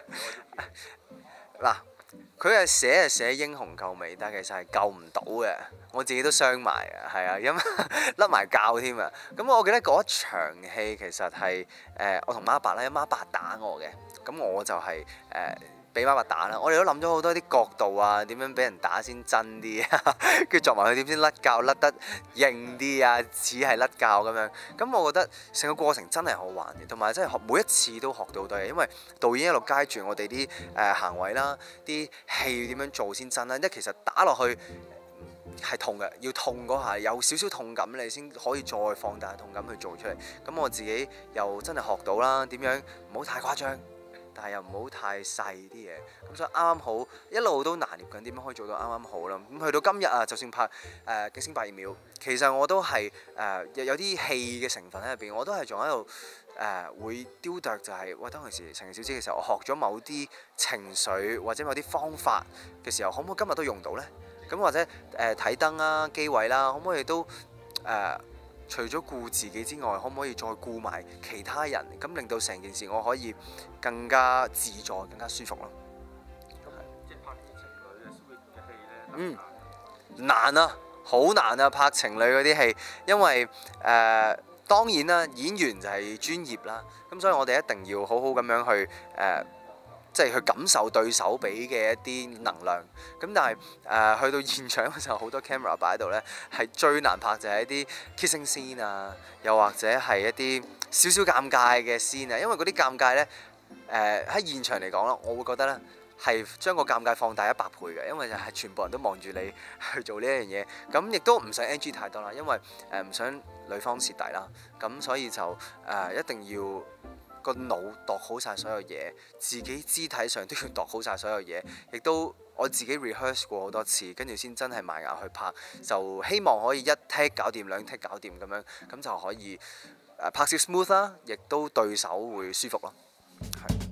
嗱，佢係寫英雄救美，但係其實係救唔到嘅。我自己都傷埋啊，係啊，因甩埋臼添啊。咁我記得嗰一場戲其實係我同媽伯啦，因為媽伯打我嘅，咁我就係俾媽伯打啦。我哋都諗咗好多啲角度啊，點樣俾人打先真啲啊，跟住作埋佢點先甩臼甩得硬啲啊，似係甩臼咁樣。咁我覺得成個過程真係好玩嘅，同埋真係每一次都學到好多嘢，因為導演一路街住我哋啲行為啦，啲戲點樣做先真啦。因為其實打落去係痛嘅，要痛嗰下有少少痛感，你先可以再放大痛感去做出嚟。咁我自己又真係學到啦，點樣唔好太誇張，但係又唔好太細啲嘢。咁所以啱啱好，一路都拿捏緊點樣可以做到啱啱好啦。咁去到今日啊，就算拍《驚聲8.2秒》，其實我都係有啲戲嘅成分喺入邊，我都係仲喺度會雕琢，就係喂，當其時陳小姐嘅時候，我學咗某啲情緒或者某啲方法嘅時候，可唔可以今日都用到呢？咁或者睇燈啦、機位啦，可唔可以都除咗顧自己之外，可唔可以再顧埋其他人？咁令到成件事我可以更加自在、更加舒服咯。 即係拍情侶嘅 sweet 嘅戲咧， 難啊，好難啊！拍情侶嗰啲戲，因為當然啦，演員就係專業啦，咁所以我哋一定要好好咁樣去即係去感受對手俾嘅一啲能量。咁但係去到現場嘅時候，好多 camera 擺喺度呢，係最難拍就係一啲 kissing scene 啊，又或者係一啲少少尷尬嘅 scene 啊。因為嗰啲尷尬呢，喺現場嚟講啦，我會覺得呢係將個尷尬放大100倍嘅，因為就係全部人都望住你去做呢一樣嘢。咁亦都唔想 NG 太多啦，因為唔想女方蝕底啦。咁所以就一定要個腦度好晒所有嘢，自己肢體上都要度好晒所有嘢，亦都我自己 rehearse 過好多次，跟住先真係埋牙去拍，就希望可以1 take 搞掂，2 take 搞掂咁樣，咁就可以拍攝 smooth 啦，亦都對手會舒服咯。係。